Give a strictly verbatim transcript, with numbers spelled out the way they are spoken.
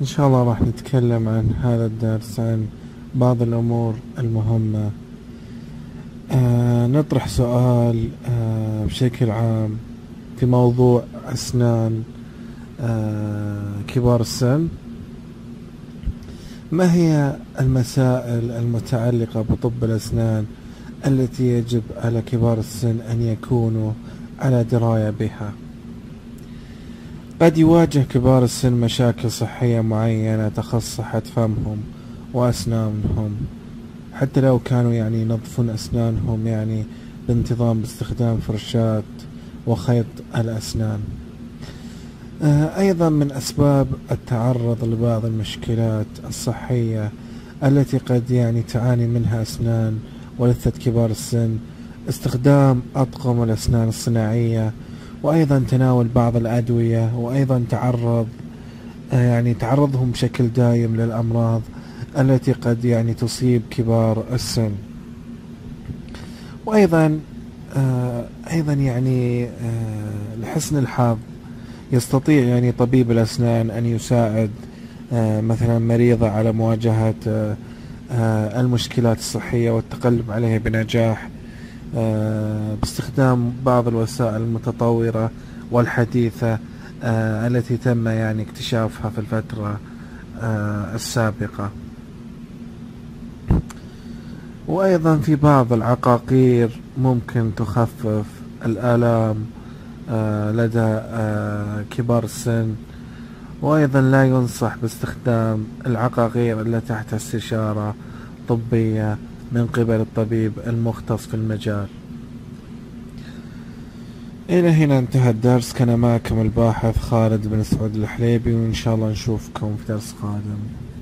إن شاء الله راح نتكلم عن هذا الدرس عن بعض الأمور المهمة. آه نطرح سؤال آه بشكل عام في موضوع أسنان آه كبار السن. ما هي المسائل المتعلقة بطب الأسنان التي يجب على كبار السن أن يكونوا على دراية بها؟ قد يواجه كبار السن مشاكل صحية معينة تخص صحة فمهم وأسنانهم، حتى لو كانوا يعني ينظفون أسنانهم يعني بانتظام باستخدام فرشاة وخيط الأسنان. آه أيضا من أسباب التعرض لبعض المشكلات الصحية التي قد يعني تعاني منها أسنان ولثة كبار السن استخدام أطقم الأسنان الصناعية، وأيضا تناول بعض الأدوية، وأيضا تعرض يعني تعرضهم بشكل دائم للأمراض التي قد يعني تصيب كبار السن. وأيضا آه أيضا يعني آه لحسن الحظ يستطيع يعني طبيب الأسنان أن يساعد آه مثلا مريضة على مواجهة آه آه المشكلات الصحية والتغلب عليها بنجاح آه باستخدام بعض الوسائل المتطورة والحديثة آه التي تم يعني اكتشافها في الفترة آه السابقة. وأيضا في بعض العقاقير ممكن تخفف الآلام آه لدى آه كبار السن، وأيضا لا ينصح باستخدام العقاقير إلا تحت استشارة طبية من قبل الطبيب المختص في المجال. إلى هنا انتهى الدرس. كان معكم الباحث خالد بن سعود الحليبي، وإن شاء الله نشوفكم في درس قادم.